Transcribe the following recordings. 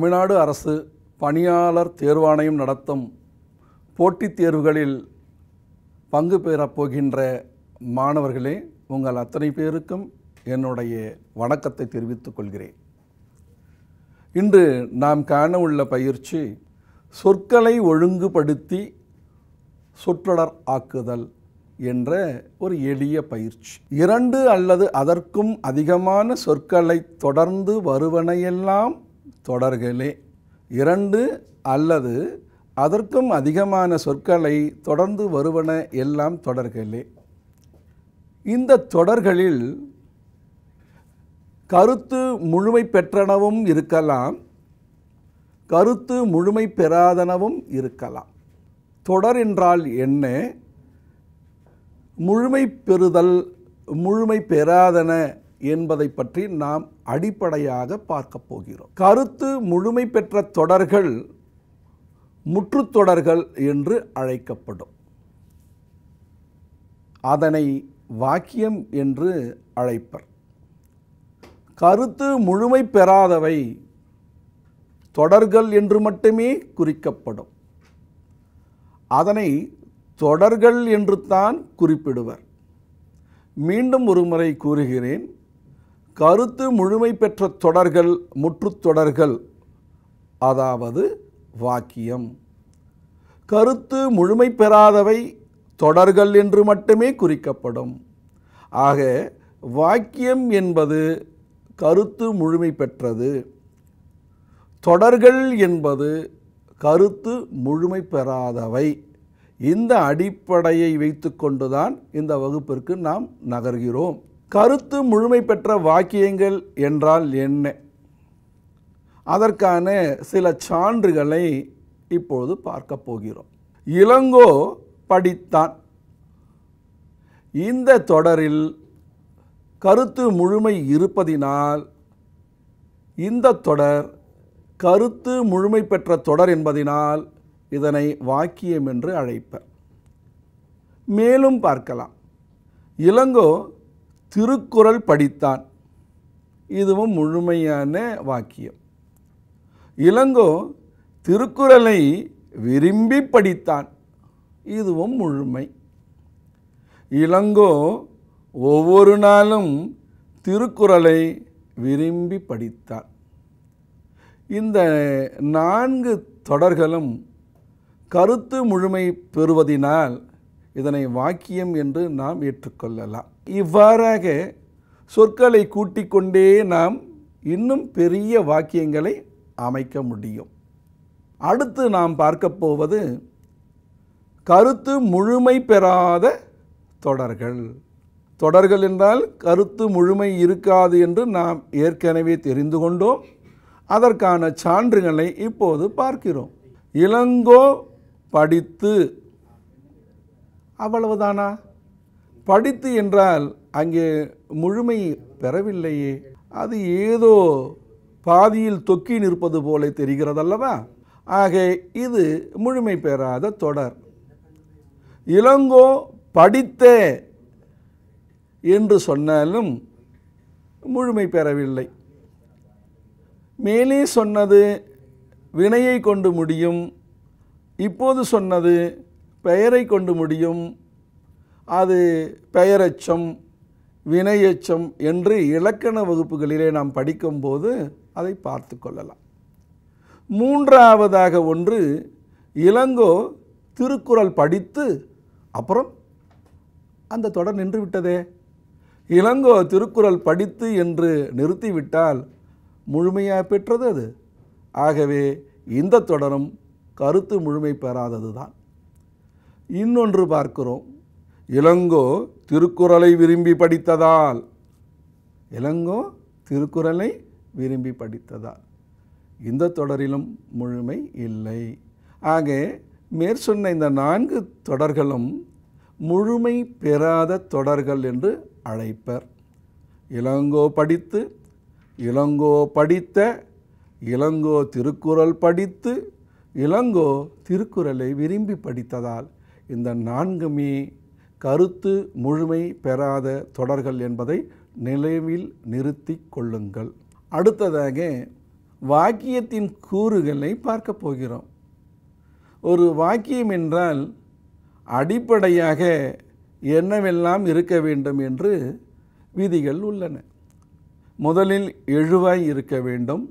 தமிழ்நாடு அரசு பணியாளர் தேர்வாணையம் நடத்தும் போட்டித் தேர்வுகளில் பங்கு பெறப் போகின்ற மாணவர்களே, உங்கள் அத்தனை பேருக்கும் என்னுடைய வணக்கத்தை தெரிவித்துக் கொள்கிறேன். இன்று நாம் காண உள்ள பயிற்சி சொற்களை ஒழுங்குபடுத்தி சொற்றொடர் ஆக்குதல் என்ற ஒரு எளிய பயிற்சி. 2 அல்லது அதற்கும் அதிகமான சொற்களை தொடர்ந்து வருவனையெல்லாம் தொடர்களே. 2 அல்லது அதற்கும் அதிகமான சொற்களை தொடர்ந்து வருவன எல்லாம் தொடர்களே. இந்த தொடர்களில் கருத்து முழுமை பெற்றனவும் இருக்கலாம், கருத்து முழுமை பெறாதனவும் இருக்கலாம். தொடர் என்றால் என்ன, முழுமை பெறுதல் முழுமை பெறாதன என்பதை பற்றி நாம் அடிப்படையாக பார்க்க போகிறோம். கருத்து முழுமை பெற்ற தொடர்கள் முற்றுத்தொடர்கள் என்று அழைக்கப்படும். அதனை வாக்கியம் என்று அழைப்பர். கருத்து முழுமை பெறாதவை தொடர்கள் என்று மட்டுமே குறிக்கப்படும். அதனை தொடர்கள் என்று தான் குறிப்பிடுவர். மீண்டும் ஒரு முறை கூறுகிறேன், கருத்து முழுமை பெற்ற தொடர்கள் முற்றுத்தொடர்கள், அதாவது வாக்கியம். கருத்து முழுமை பெறாதவை தொடர்கள் என்று மட்டுமே குறிக்கப்படும். ஆக வாக்கியம் என்பது கருத்து முழுமை பெற்றது, தொடர்கள் என்பது கருத்து முழுமை பெறாதவை. இந்த அடிப்படையை வைத்துக்கொண்டுதான் இந்த வகுப்பிற்கு நாம் நகர்கிறோம். கருத்து முழுமை பெற்ற வாக்கியங்கள் என்றால் என்ன? அதற்கான சில சான்றுகளை இப்பொழுது பார்க்க போகிறோம். இளங்கோ படித்தான். இந்த தொடரில் கருத்து முழுமை இருப்பதினால் இந்த தொடர் கருத்து முழுமை பெற்ற தொடர் என்பதினால் இதனை வாக்கியம் என்று அழைப்பர். மேலும் பார்க்கலாம். இளங்கோ திருக்குறள் படித்தான். இதுவும் முழுமையான வாக்கியம். இளங்கோ திருக்குறளை விரும்பி படித்தான். இதுவும் முழுமை. இளங்கோ ஒவ்வொரு நாளும் திருக்குறளை விரும்பி படித்தான். இந்த 4 தொடர்களும் கருத்து முழுமை பெறுவதினால் இதனை வாக்கியம் என்று நாம் ஏற்றுக்கொள்ளலாம். இவ்வாறாக சொற்களை கூட்டிக் கொண்டே நாம் இன்னும் பெரிய வாக்கியங்களை அமைக்க முடியும். அடுத்து நாம் பார்க்க போவது கருத்து முழுமை பெறாத தொடர்கள். தொடர்கள் என்றால் கருத்து முழுமை இருக்காது என்று நாம் ஏற்கனவே தெரிந்து கொண்டோம். அதற்கான சான்றுகளை இப்போது பார்க்கிறோம். இளங்கோ படித்து, அவ்வளவுதானா? படித்து என்றால் அங்கே முழுமை பெறவில்லையே, அது ஏதோ பாதியில் தொக்கி நிற்பது போல தெரிகிறதல்லவா? ஆக இது முழுமை பெறாத தொடர். இளங்கோ படித்த என்று சொன்னாலும் முழுமை பெறவில்லை. மேலே சொன்னது வினையை கொண்டு முடியும், இப்போது சொன்னது பெயரை கொண்டு முடியும். அது பெயரெச்சம் வினையெச்சம் என்று இலக்கண வகுப்புகளிலே நாம் படிக்கும்போது அதை பார்த்து கொள்ளலாம். மூன்றாவதாக ஒன்று, இளங்கோ திருக்குறள் படித்து அப்புறம் அந்த தொடர் நின்று விட்டதே. இளங்கோ திருக்குறள் படித்து என்று நிறுத்திவிட்டால் முழுமையாக பெற்றது அது. ஆகவே இந்த தொடரும் கருத்து முழுமை பெறாதது தான். இன்னொன்று பார்க்கிறோம். இளங்கோ திருக்குறளை விரும்பி படித்ததால். இளங்கோ திருக்குறளை விரும்பி படித்ததால் இந்த தொடரிலும் முழுமை இல்லை. ஆக மேற்சொன்ன இந்த 4 தொடர்களும் முழுமை பெறாத தொடர்கள் என்று அழைப்பர். இளங்கோ படித்து, இளங்கோ படித்த, இளங்கோ திருக்குறள் படித்து, இளங்கோ திருக்குறளை விரும்பி படித்ததால் இந்த 4மே கருத்து முழுமை பெறாத தொடர்கள் என்பதை நினைவில் நிறுத்தி கொள்ளுங்கள். அடுத்ததாக வாக்கியத்தின் கூறுகளை பார்க்க போகிறோம். ஒரு வாக்கியம் என்றால் அடிப்படையாக என்னவெல்லாம் இருக்க வேண்டும் என்று விதிகள் உள்ளன. முதலில் எழுவாய் இருக்க வேண்டும்,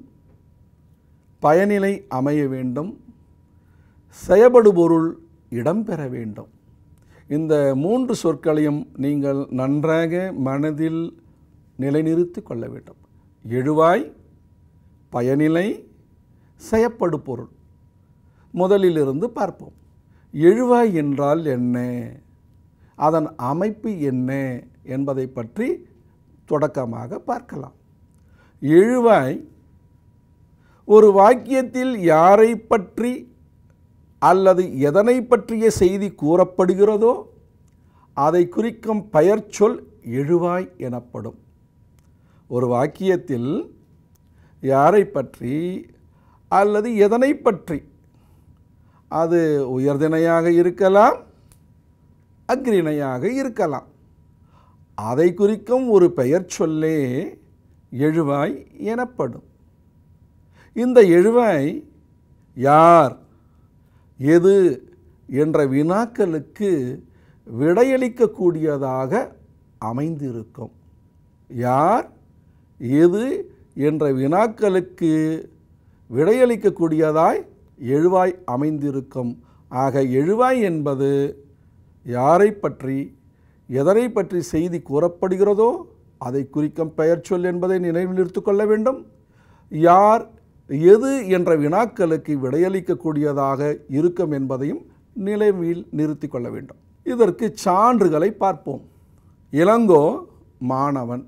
பயனிலை அமைய வேண்டும், செயப்படுபொருள் இடம்பெற வேண்டும். இந்த 3 சொற்களையும் நீங்கள் நன்றாக மனதில் நிலைநிறுத்தி கொள்ள வேண்டும். எழுவாய், பயனிலை, செயப்படுபொருள். முதலிலிருந்து பார்ப்போம். எழுவாய் என்றால் என்ன, அதன் அமைப்பு என்ன என்பதை பற்றி தொடக்கமாக பார்க்கலாம். எழுவாய் ஒரு வாக்கியத்தில் யாரை பற்றி அல்லது எதனை பற்றிய செய்தி கூறப்படுகிறதோ அதை குறிக்கும் பெயர்ச்சொல் எழுவாய் எனப்படும். ஒரு வாக்கியத்தில் யாரை பற்றி அல்லது எதனை பற்றி, அது உயர்திணையாக இருக்கலாம், அஃறிணையாக இருக்கலாம், அதை குறிக்கும் ஒரு பெயர் சொல்லே எழுவாய் எனப்படும். இந்த எழுவாய் யார், எது என்ற வினாக்களுக்கு விடையளிக்கக்கூடியதாக அமைந்திருக்கும். யார், எது என்ற வினாக்களுக்கு விடையளிக்கக்கூடியதாய் எழுவாய் அமைந்திருக்கும். ஆக எழுவாய் என்பது யாரை பற்றி எதனை பற்றி செய்தி கூறப்படுகிறதோ அதை குறிக்கும் பெயர் சொல் என்பதை நினைவில் நிறுத்திக் கொள்ள வேண்டும். யார், எது என்ற வினாக்களுக்கு விடையளிக்கக்கூடியதாக இருக்கும் என்பதையும் நினைவில் நிறுத்தி கொள்ள வேண்டும். இதற்கு சான்றுகளை பார்ப்போம். இளங்கோ மாணவன்.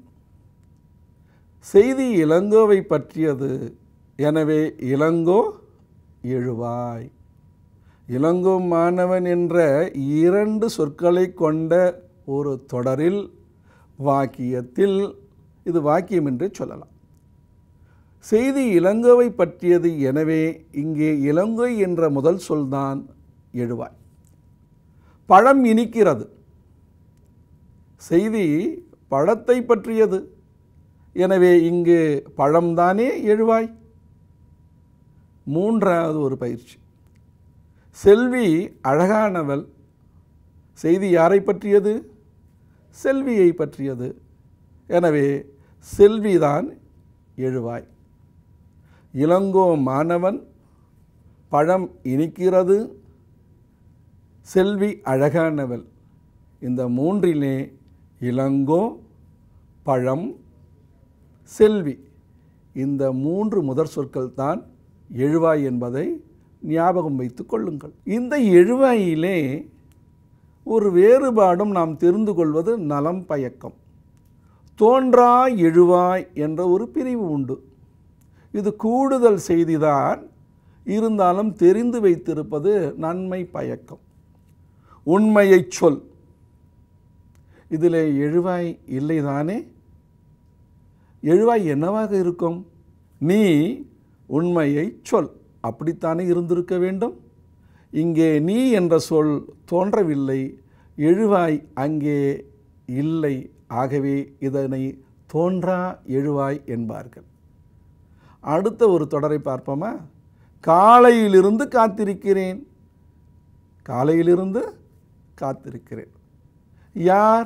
செய்தி இளங்கோவை பற்றியது, எனவே இளங்கோ எழுவாய். இளங்கோ மாணவன் என்ற 2 சொற்களை கொண்ட ஒரு தொடரில், வாக்கியத்தில், இது வாக்கியம் என்று சொல்லலாம். செய்தி இளங்கோவை பற்றியது, எனவே இங்கே இளங்கோ என்ற முதல் சொல்தான் எழுவாய். பழம் இனிக்கிறது. செய்தி பழத்தை பற்றியது, எனவே இங்கு பழம்தானே எழுவாய். 3வது ஒரு பயிற்சி. செல்வி அழகானவள். செய்தி யாரை பற்றியது? செல்வியை பற்றியது, எனவே செல்விதான் எழுவாய். இளங்கோ மாணவன், பழம் இனிக்கிறது, செல்வி அழகானவள். இந்த 3லே இளங்கோ, பழம், செல்வி, இந்த 3 முதற் சொற்கள் தான் எழுவாய் என்பதை ஞாபகம் வைத்து கொள்ளுங்கள். இந்த எழுவாயிலே ஒரு வேறுபாடும் நாம் தெரிந்து கொள்வது நலம் பயக்கம். தோன்றா எழுவாய் என்ற ஒரு பிரிவு உண்டு. இது கூடுதல் செய்திதான், இருந்தாலும் தெரிந்து வைத்திருப்பது நன்மை பயக்கம். உண்மையை சொல், இதில் எழுவாய் இல்லைதானே? எழுவாய் என்னவாக இருக்கும்? நீ உண்மையை சொல், அப்படித்தானே இருந்திருக்க வேண்டும். இங்கே நீ என்ற சொல் தோன்றவில்லை, எழுவாய் அங்கே இல்லை. ஆகவே இதனை தோன்றா எழுவாய் என்பார்கள். அடுத்த ஒரு தொடரை பார்ப்போமா? காலையிலிருந்து காத்திருக்கிறேன். காலையிலிருந்து காத்திருக்கிறேன். யார்?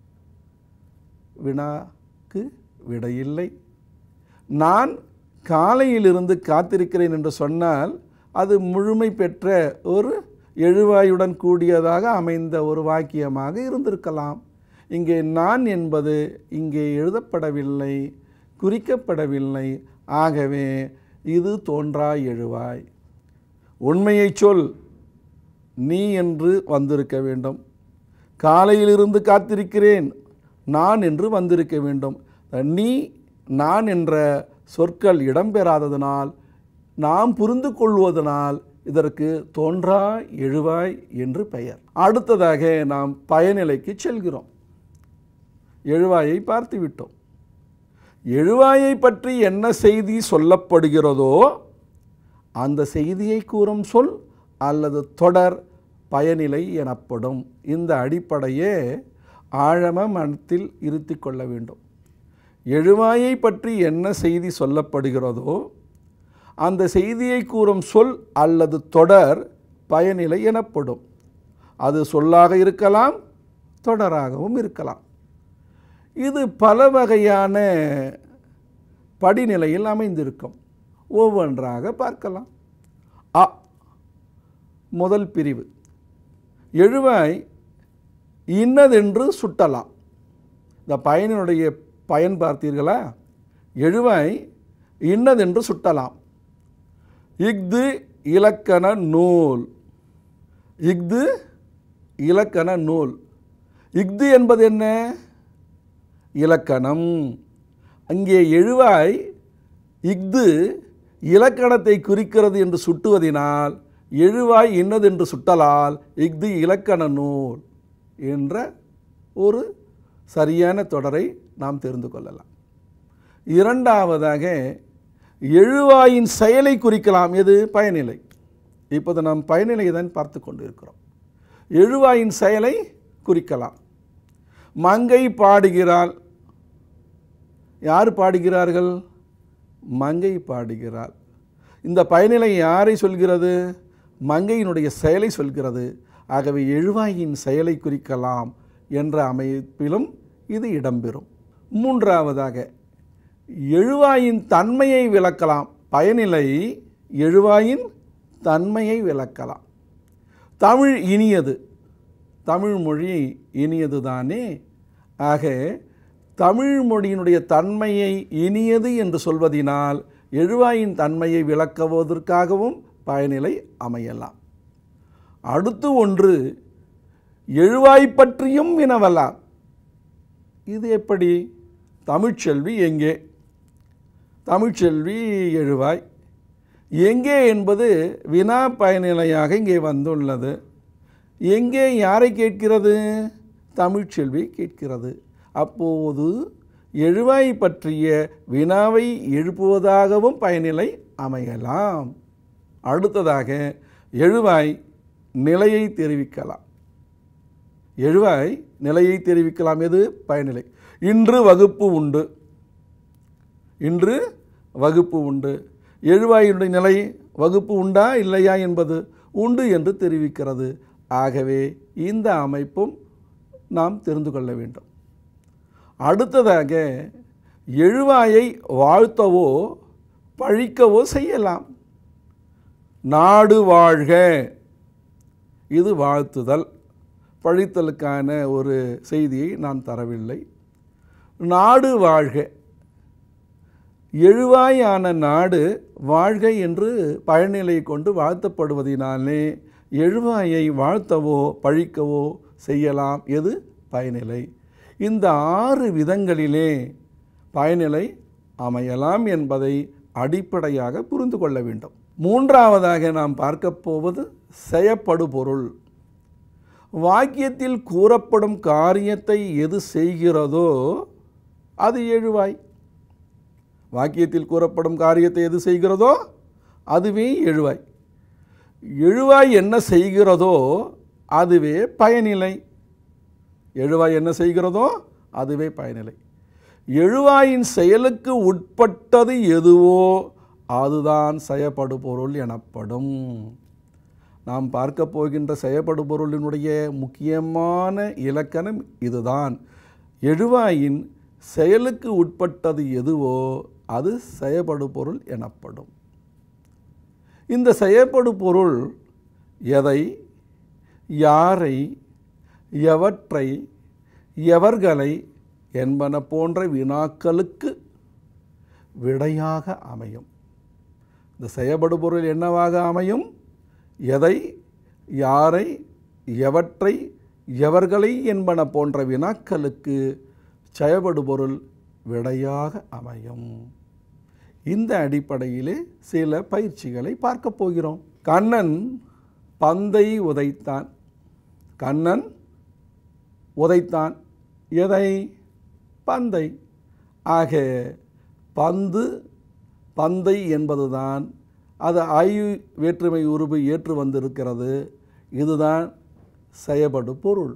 வினாக்கு விடையில்லை. நான் காலையிலிருந்து காத்திருக்கிறேன் என்று சொன்னால் அது முழுமை பெற்ற ஒரு எழுவாயுடன் கூடியதாக அமைந்த ஒரு வாக்கியமாக இருந்திருக்கலாம். இங்கே நான் என்பது இங்கே எழுதப்படவில்லை, குறிக்கப்படவில்லை. ஆகவே இது தோன்றா எழுவாய். உண்மையை சொல், நீ என்று வந்திருக்க வேண்டும். காலையிலிருந்து காத்திருக்கிறேன், நான் என்று வந்திருக்க வேண்டும். நீ, நான் என்ற சொற்கள் இடம்பெறாததனால், நாம் புரிந்து கொள்வதனால் இதற்கு தோன்றா எழுவாய் என்று பெயர். அடுத்ததாக நாம் பயனிலைக்கு செல்கிறோம். எழுவாயை பார்த்துவிட்டோம். எழுவாயை பற்றி என்ன செய்தி சொல்லப்படுகிறதோ அந்த செய்தியை கூறும் சொல் அல்லது தொடர் பயனிலை எனப்படும். இந்த அடிப்படையே ஆழம மனத்தில் இருத்தி கொள்ள வேண்டும். எழுவாயை பற்றி என்ன செய்தி சொல்லப்படுகிறதோ அந்த செய்தியை கூறும் சொல் அல்லது தொடர் பயனிலை எனப்படும். அது சொல்லாக இருக்கலாம், தொடராகவும் இருக்கலாம். இது பல வகையான படிநிலையில் அமைந்திருக்கும். ஒவ்வொன்றாக பார்க்கலாம். அ முதல் பிரிவு. எழுவாய் இன்னதென்று சுட்டலாம். இந்த பயனினுடைய பயன் பார்த்தீர்களா? எழுவாய் இன்னதென்று சுட்டலாம். இஃது இலக்கண நூல். இஃது இலக்கண நூல். இஃது என்பது என்ன? இலக்கணம். அங்கே எழுவாய் இஃது இலக்கணத்தை குறிக்கிறது என்று சுட்டுவதினால் எழுவாய் இன்னதென்று சுட்டலால் இஃது இலக்கண நூல் என்ற ஒரு சரியான தொடரை நாம் தெரிந்து கொள்ளலாம். இரண்டாவதாக எழுவாயின் செயலை குறிக்கலாம். எது? பயனிலை. இப்போது நாம் பயனிலை தான் பார்த்து கொண்டு இருக்கிறோம். எழுவாயின் செயலை குறிக்கலாம். மங்கை பாடுகிறாள். யார் பாடுகிறார்கள்? மங்கை பாடுகிறாள். இந்த பயனிலை யாரை சொல்கிறது? மங்கையினுடைய செயலை சொல்கிறது. ஆகவே எழுவாயின் செயலை குறிக்கலாம் என்ற அமைப்பிலும் இது இடம்பெறும். மூன்றாவதாக எழுவாயின் தன்மையை விளக்கலாம். பயனிலை எழுவாயின் தன்மையை விளக்கலாம். தமிழ் இனியது. தமிழ் மொழி இனியது தானே. ஆக தமிழ் மொழியினுடைய தன்மையை இனியது என்று சொல்வதினால் எழுவாயின் தன்மையை விளக்குவதற்காகவும் பயனிலை அமையலாம். அடுத்து ஒன்று, எழுவாய் பற்றியும் வினவலாம். இது எப்படி? தமிழ்ச்செல்வி எங்கே? தமிழ்ச்செல்வி எழுவாய். எங்கே என்பது வினா பயனிலையாக இங்கே வந்துள்ளது. எங்கே யாரை கேட்கிறது? தமிழ்ச்செல்வி கேட்கிறது. அப்போது எழுவாய் பற்றிய வினாவை எழுப்புவதாகவும் பயனிலை அமையலாம். அடுத்ததாக எழுவாய் நிலையை தெரிவிக்கலாம். எழுவாய் நிலையை தெரிவிக்கலாம். எது? பயனிலை. இன்று வகுப்பு உண்டு. இன்று வகுப்பு உண்டு. எழுவாயினுடைய நிலை வகுப்பு உண்டா இல்லையா என்பது உண்டு என்று தெரிவிக்கிறது. ஆகவே இந்த அமைப்பும் நாம் தெரிந்து கொள்ள வேண்டும். அடுத்ததாக எழுவாயை வாழ்த்தவோ பழிக்கவோ செய்யலாம். நாடு வாழ்க. இது வாழ்த்துதல். பழித்தலுக்கான ஒரு செய்தியை நான் தரவில்லை. நாடு வாழ்க. எழுவாயான நாடு வாழ்க என்று பயனிலை கொண்டு வாழ்த்தப்படுவதினாலே எழுவாயை வாழ்த்தவோ பழிக்கவோ செய்யலாம். எது? பயனிலை. இந்த 6 விதங்களிலே பயனிலை அமையலாம் என்பதை அடிப்படையாக புரிந்து கொள்ள வேண்டும். மூன்றாவதாக நாம் பார்க்க போவது செயப்படுபொருள். வாக்கியத்தில் கூறப்படும் காரியத்தை எது செய்கிறதோ அது எழுவாய். வாக்கியத்தில் கூறப்படும் காரியத்தை எது செய்கிறதோ அதுவே எழுவாய். எழுவாய் என்ன செய்கிறதோ அதுவே பயனிலை. எழுவாய் என்ன செய்கிறதோ அதுவே பயனிலை. எழுவாயின் செயலுக்கு உட்பட்டது எதுவோ அதுதான் செயப்படுபொருள் எனப்படும். நாம் பார்க்க போகின்ற செயப்படுபொருளினுடைய முக்கியமான இலக்கணம் இதுதான். எழுவாயின் செயலுக்கு உட்பட்டது எதுவோ அது செயப்படுபொருள் எனப்படும். இந்த செயப்படுபொருள் எதை, யாரை, எவற்றை, எவர்களை என்பன போன்ற வினாக்களுக்கு விடையாக அமையும். இந்த செயப்படுபொருள் என்னவாக அமையும்? எதை, யாரை, எவற்றை, எவர்களை என்பன போன்ற வினாக்களுக்கு செயப்படுபொருள் விடையாக அமையும். இந்த அடிப்படையிலே சில பயிற்சிகளை பார்க்க போகிறோம். கண்ணன் பந்தை உதைத்தான். கண்ணன் உதைத்தான். எதை? பந்தை. ஆக பந்து பந்தை என்பதுதான் அது ஆயு வேற்றுமை உருபு ஏற்று வந்திருக்கிறது. இதுதான் செயப்படு பொருள்.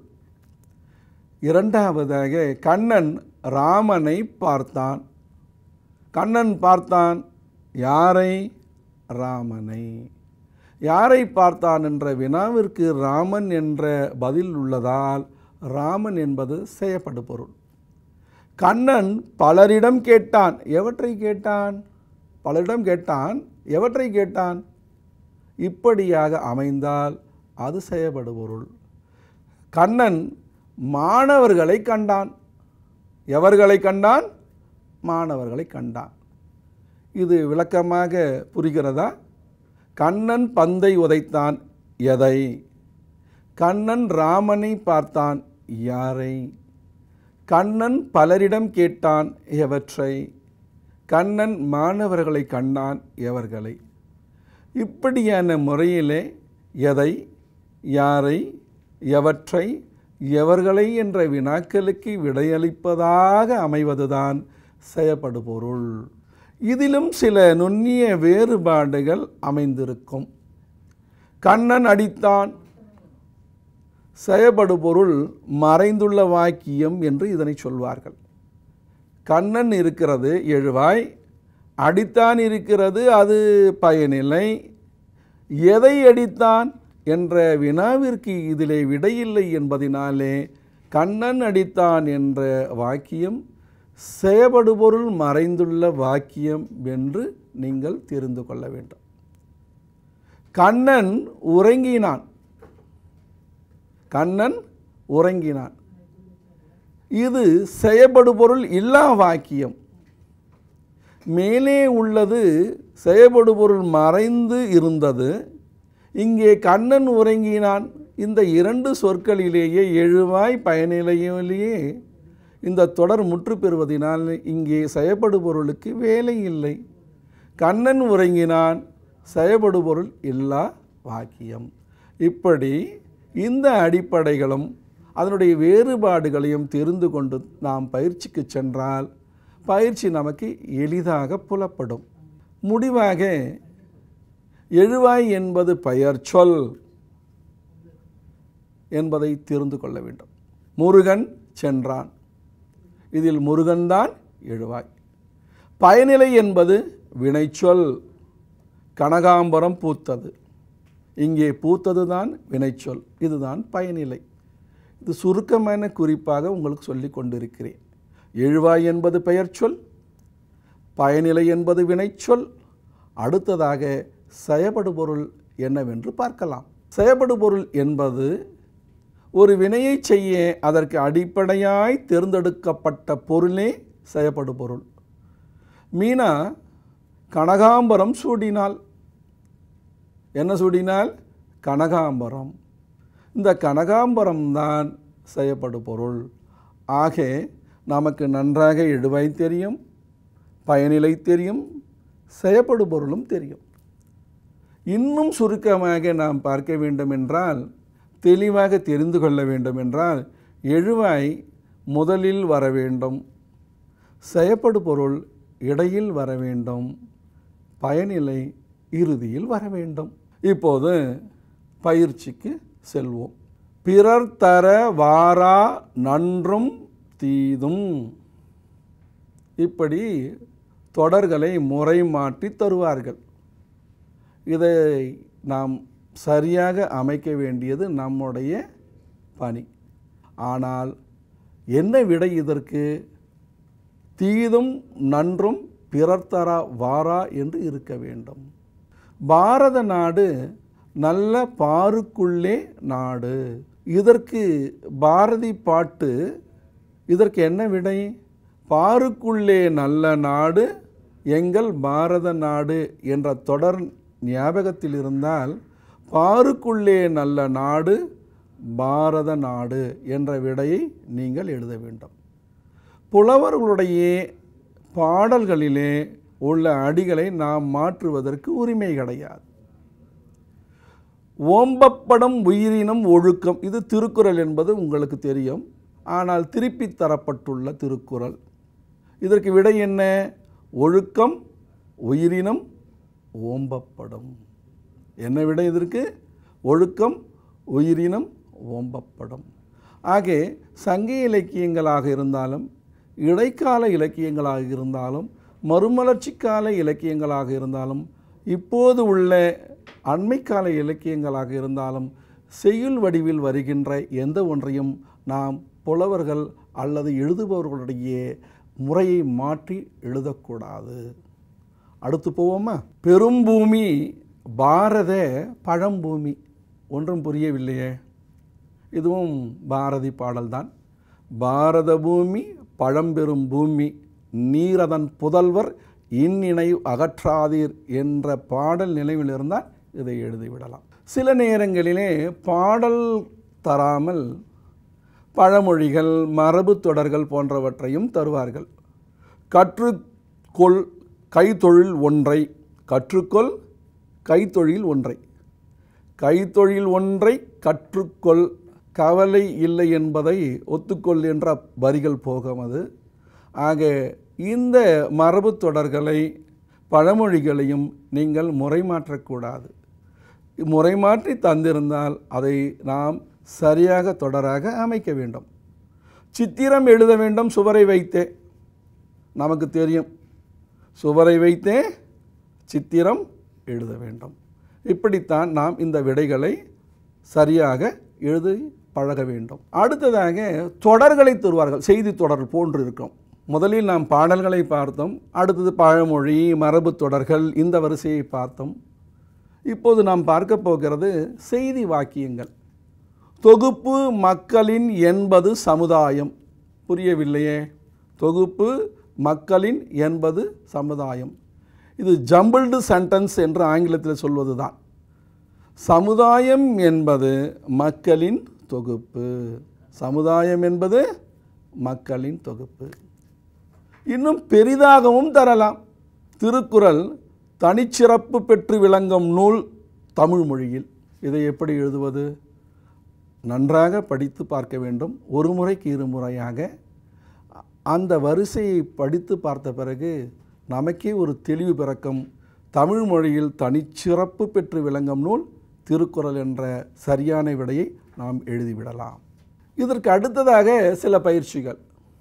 இரண்டாவதாக கண்ணன் ராமனை பார்த்தான். கண்ணன் பார்த்தான் யாரை? ராமனை. யாரை பார்த்தான் என்ற வினாவிற்கு ராமன் என்ற பதில் உள்ளதால் ராமன் என்பது செயப்படு பொருள். கண்ணன் பலரிடம் கேட்டான். எவற்றை கேட்டான்? பலரிடம் கேட்டான். எவற்றை கேட்டான்? இப்படியாக அமைந்தால் அது செயப்படு பொருள். கண்ணன் மாணவர்களை கண்டான். எவர்களை கண்டான்? மாணவர்களை கண்டான். இது விளக்கமாக புரிகிறதா? கண்ணன் பந்தை உதைத்தான். எதை? கண்ணன் ராமனை பார்த்தான். யாரை? கண்ணன் பலரிடம் கேட்டான். எவற்றை? கண்ணன் மாணவர்களை கண்டான். எவர்களை? இப்படியான முறையிலே எதை, யாரை, எவற்றை, எவர்களை என்ற வினாக்களுக்கு விடையளிப்பதாக அமைவதுதான் செயப்படு பொருள். இதிலும் சில நுண்ணிய வேறுபாடுகள் அமைந்திருக்கும். கண்ணன் அடித்தான். செயப்படு பொருள் மறைந்துள்ள வாக்கியம் என்று இதனை சொல்வார்கள். கண்ணன் இருக்கிறது எழுவாய், அடித்தான் இருக்கிறது அது பயனில்லை. எதை அடித்தான் என்ற வினாவிற்கு இதிலே விடையில்லை என்பதினாலே கண்ணன் அடித்தான் என்ற வாக்கியம் செயப்படு பொருள் மறைந்துள்ள வாக்கியம் என்று நீங்கள் தெரிந்து கொள்ள வேண்டும். கண்ணன் உறங்கினான். கண்ணன் உறங்கினான். இது செயப்படு பொருள் இல்லா வாக்கியம். மேலே உள்ளது செயப்படு பொருள் மறைந்து இருந்தது. இங்கே கண்ணன் உறங்கினான். இந்த இரண்டு சொற்களிலேயே எழுவாய் பயனிலையிலேயே இந்த தொடர் முற்று பெறுவதனால் இங்கே செயப்படு பொருளுக்கு வேலை இல்லை. கண்ணன் உறங்கினான் செயப்படு பொருள் இல்லா வாக்கியம். இப்படி இந்த அடிப்படைகளும் அதனுடைய வேறுபாடுகளையும் தெரிந்து கொண்டு நாம் பயிற்சிக்கு சென்றால் பயிற்சி நமக்கு எளிதாக புலப்படும். முடிவாக எழுவாய் என்பது பெயர் சொல் என்பதை தெரிந்து கொள்ள வேண்டும். முருகன் சென்றான். இதில் முருகன்தான் எழுவாய். பயனிலை என்பது வினைச்சொல். கனகாம்பரம் பூத்தது. இங்கே பூத்தது தான் வினைச்சொல். இதுதான் பயனிலை. இது சுருக்கமான குறிப்பாக உங்களுக்கு சொல்லிக் கொண்டிருக்கிறேன். எழுவாய் என்பது பெயர் சொல், பயனிலை என்பது வினைச்சொல். அடுத்ததாக செயப்படு பொருள் என்னவென்று பார்க்கலாம். செயப்படு பொருள் என்பது ஒரு வினையை செய்ய அதற்கு அடிப்படையாய் தேர்ந்தெடுக்கப்பட்ட பொருளே செயப்படு பொருள். மீனா கனகாம்பரம் சூடினாள். என்ன சூடினாள்? கனகாம்பரம். இந்த கனகாம்பரம் தான் செயப்படு பொருள். ஆக நமக்கு நன்றாக எழுவாய் தெரியும், பயனிலை தெரியும், செயப்படு பொருளும் தெரியும். இன்னும் சுருக்கமாக நாம் பார்க்க வேண்டும் என்றால், தெளிவாக தெரிந்து கொள்ள வேண்டும் என்றால், எழுவாய் முதலில் வர வேண்டும், செயப்படு பொருள் இடையில் வர வேண்டும், பயனிலை இறுதியில் வர வேண்டும். இப்போது பயிற்சிக்கு செல்வோம். பிறர் தர வாரா நன்றும் தீதும். இப்படி தொடர்களை முறை மாற்றி தருவார்கள். இதை நாம் சரியாக அமைக்க வேண்டியது நம்முடைய பணி. ஆனால் என்ன விடை இதற்கு? தீதும் நன்றும் பிறர் தர வாரா என்று இருக்க வேண்டும். பாரத நாடு நல்ல பாருக்குள்ளே நாடு. இதற்கு பாரதி பாட்டு இதற்கு என்ன விடை? பாருக்குள்ளே நல்ல நாடு எங்கள் பாரத நாடு என்ற தொடர் ஞாபகத்தில் இருந்தால் பாருக்குள்ளே நல்ல நாடு பாரத நாடு என்ற விடையை நீங்கள் எழுத வேண்டும். புலவர்களுடைய பாடல்களிலே உள்ள அடிகளை நாம் மாற்றுவதற்கு உரிமை கிடையாது. ஓம்பப்படும் உயிரினம் ஒழுக்கம், இது திருக்குறள் என்பது உங்களுக்கு தெரியும். ஆனால் திருப்பி தரப்பட்டுள்ள திருக்குறள். இதற்கு விடை என்ன? ஒழுக்கம் உயிரினம் ஓம்பப்படும். என்ன விடை இதற்கு? ஒழுக்கம் உயிரினம் ஓம்பப்படும். ஆக சங்க இலக்கியங்களாக இருந்தாலும், இடைக்கால இலக்கியங்களாக இருந்தாலும், மறுமலர்ச்சி கால இலக்கியங்களாக இருந்தாலும், இப்போது உள்ள அண்மைக்கால இலக்கியங்களாக இருந்தாலும் செய்யுள் வடிவில் வருகின்ற எந்த ஒன்றையும் நாம் புலவர்கள் அல்லது எழுதுபவர்களுடைய முறையை மாற்றி எழுதக்கூடாது. அடுத்து போவோமா? பெரும்பூமி பாரத பழம்பூமி. ஒன்றும் புரியவில்லையே. இதுவும் பாரதி பாடல்தான். பாரத பூமி பழம்பெரும் பூமி, நீரதன் புதல்வர் இந்நினை அகற்றாதீர் என்ற பாடல் நினைவில் இருந்தால் இதை எழுதிவிடலாம். சில நேரங்களிலே பாடல் தராமல் பழமொழிகள், மரபு தொடர்கள் போன்றவற்றையும் தருவார்கள். கற்றுக்கொள் கைத்தொழில் ஒன்றை, கற்றுக்கொள் கைத்தொழில் ஒன்றை, கைத்தொழில் ஒன்றை கற்றுக்கொள், கவலை இல்லை என்பதை ஒத்துக்கொள் என்ற வரிகள் போகும். அது ஆக இந்த மரபு தொடர்களை பழமொழிகளையும் நீங்கள் முறைமாற்றக்கூடாது. முறைமாற்றி தந்திருந்தால் அதை நாம் சரியாக தொடராக அமைக்க வேண்டும். சித்திரம் எழுத வேண்டும் சுவரை வைத்தே. நமக்கு தெரியும், சுவரை வைத்தே சித்திரம் எழுத வேண்டும். இப்படித்தான் நாம் இந்த விடைகளை சரியாக எழுதி பழக வேண்டும். அடுத்ததாக தொடர்களை தருவார்கள். செய்தி தொடர் போன்று இருக்கும். முதலில் நாம் பாடல்களை பார்த்தோம். அடுத்தது பழமொழி, மரபு தொடர்கள், இந்த வரிசையை பார்த்தோம். இப்போது நாம் பார்க்க போகிறது செய்தி வாக்கியங்கள். தொகுப்பு மக்களின் என்பது சமுதாயம். புரியவில்லையே. தொகுப்பு மக்களின் என்பது சமுதாயம். இது ஜம்பிள்டு சென்டென்ஸ் என்று ஆங்கிலத்தில் சொல்வது தான். சமுதாயம் என்பது மக்களின் தொகுப்பு. சமுதாயம் என்பது மக்களின் தொகுப்பு. இன்னும் பெரிதாகவும் தரலாம். திருக்குறள் தனிச்சிறப்பு பெற்று விளங்கும் நூல் தமிழ் மொழியில். இதை எப்படி எழுதுவது? நன்றாக படித்து பார்க்க வேண்டும். ஒரு முறைக்கு இருமுறையாக அந்த வரிசையை படித்து பார்த்த பிறகு நமக்கே ஒரு தெளிவு பிறக்கும். தமிழ் மொழியில் தனிச்சிறப்பு பெற்று விளங்கும் நூல் திருக்குறள் என்ற சரியான விடையை நாம் எழுதிவிடலாம். இதற்கு அடுத்ததாக சில பயிற்சிகள்.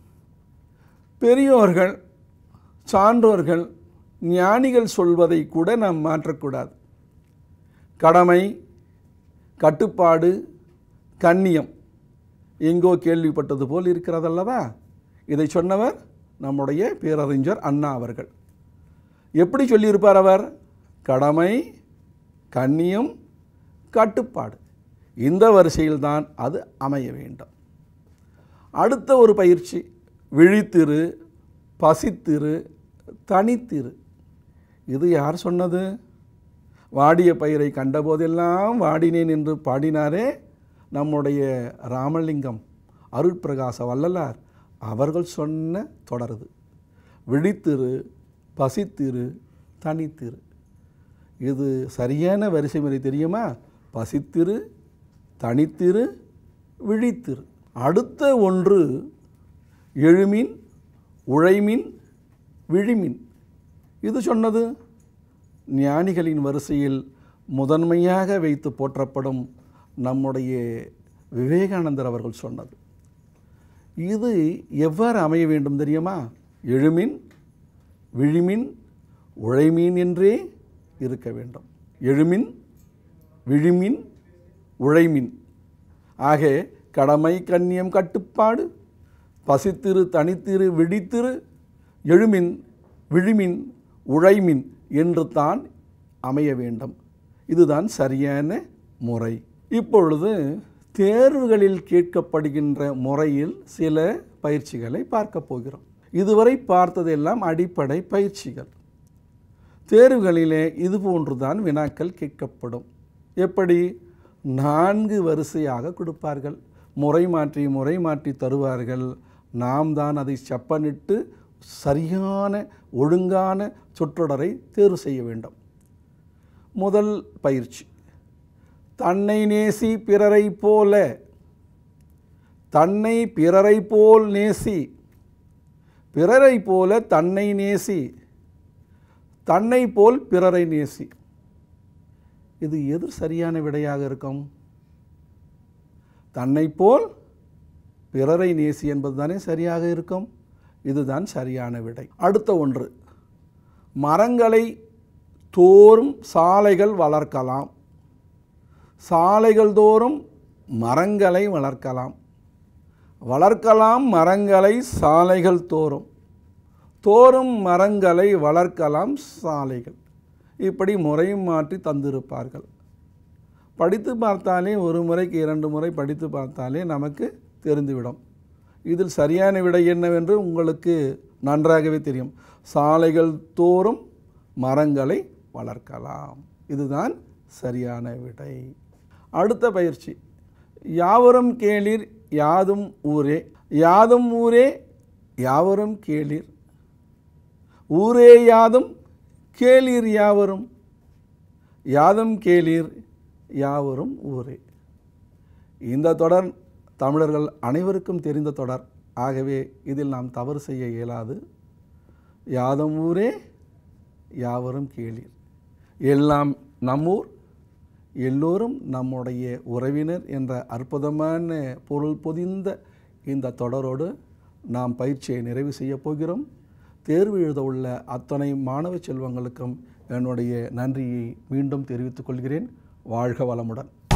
பெரியோர்கள், சான்றோர்கள், ஞானிகள் சொல்வதை கூட நாம் மாற்றக்கூடாது. கடமை, கட்டுப்பாடு, கண்ணியம் எங்கோ கேள்விப்பட்டது போல் இருக்கிறதல்லவா? இதை சொன்னவர் நம்முடைய பேரறிஞர் அண்ணா அவர்கள். எப்படி சொல்லியிருப்பார் அவர்? கடமை, கண்ணியம், கட்டுப்பாடு, இந்த வரிசையில்தான் அது அமைய வேண்டும். அடுத்த ஒரு பயிற்சி, விழித்திரு, பசித்திரு, தனித்திரு. இது யார் சொன்னது? வாடிய பயிரை கண்டபோதெல்லாம் வாடினேன் என்று பாடினாரே நம்முடைய ராமலிங்கம் அருட்பிரகாச வள்ளலார் அவர்கள் சொன்ன தொடருது. விழித்திரு, பசித்திரு, தனித்திரு. இது சரியான வரிசை முறை தெரியுமா? பசித்திரு, தனித்திரு, விழித்திரு. அடுத்த ஒன்று எழுமின், உழைமின், விழிமின். இது சொன்னது ஞானிகளின் வரிசையில் முதன்மையாக வைத்து போற்றப்படும் நம்முடைய விவேகானந்தர் அவர்கள் சொன்னது. இது எவ்வாறு அமைய வேண்டும் தெரியுமா? எழுமின், விழிமின், உழைமீன் என்றே இருக்க வேண்டும். எழுமின், விழிமின், உழைமின். ஆக கடமை, கண்ணியம், கட்டுப்பாடு, பசித்திரு, தனித்திரு, விழித்திரு, எழுமின், விழிமின், உழைமின் என்று தான் அமைய வேண்டும். இதுதான் சரியான முறை. இப்பொழுது தேர்வுகளில் கேட்கப்படுகின்ற முறையில் சில பயிற்சிகளை பார்க்க போகிறோம். இதுவரை பார்த்ததெல்லாம் அடிப்படை பயிற்சிகள். தேர்வுகளிலே இதுபோன்றுதான் வினாக்கள் கேட்கப்படும். எப்படி? 4 வரிசையாக கொடுப்பார்கள். முறை மாற்றி தருவார்கள். நாம் தான் அதை செப்பனிட்டு சரியான ஒழுங்கான சொற்றொடரை தேர்வு செய்ய வேண்டும். முதல் பயிற்சி, தன்னை நேசி பிறரை போல. தன்னை பிறரை போல் நேசி, பிறரை போல தன்னை நேசி, தன்னை போல் பிறரை நேசி. இது எது சரியான விடையாக இருக்கும்? தன்னை போல் பிறரை நேசி என்பது தானே சரியாக இருக்கும். இதுதான் சரியான விடை. அடுத்த ஒன்று, மரங்களை தோறும் சாலைகள் வளர்க்கலாம். சாலைகள் தோறும் மரங்களை வளர்க்கலாம். வளர்க்கலாம் மரங்களை சாலைகள் தோறும். தோறும் மரங்களை வளர்க்கலாம் சாலைகள். இப்படி முறையும் மாற்றி தந்திருப்பார்கள். படித்து பார்த்தாலே ஒரு முறைக்கு 2 முறை படித்து பார்த்தாலே நமக்கு தெரிந்துவிடும். இதில் சரியான விடை என்னவென்று உங்களுக்கு நன்றாகவே தெரியும். சாலைகள் தோறும் மரங்களை வளர்க்கலாம். இதுதான் சரியான விடை. அடுத்த பயிற்சி, யாவரும் கேளீர் யாதும் ஊரே. யாதும் ஊரே யாவரும் கேளீர். ஊரே யாதும் கேளீர் யாவரும். யாதும் கேளீர் யாவரும் ஊரே. இந்த தொடர் தமிழர்கள் அனைவருக்கும் தெரிந்த தொடர். ஆகவே இதில் நாம் தவறு செய்ய இயலாது. யாதும் ஊரே யாவரும் கேளீர். எல்லாம் நம்மூர், எல்லோரும் நம்முடைய உறவினர் என்ற அற்புதமான பொருள் பொதிந்த இந்த தொடரோடு நாம் பயிற்சியை நிறைவு செய்யப் போகிறோம். தேர்வு எழுத உள்ள அத்தனை மாணவ செல்வங்களுக்கும் என்னுடைய நன்றியை மீண்டும் தெரிவித்துக் கொள்கிறேன். வாழ்க வளமுடன்.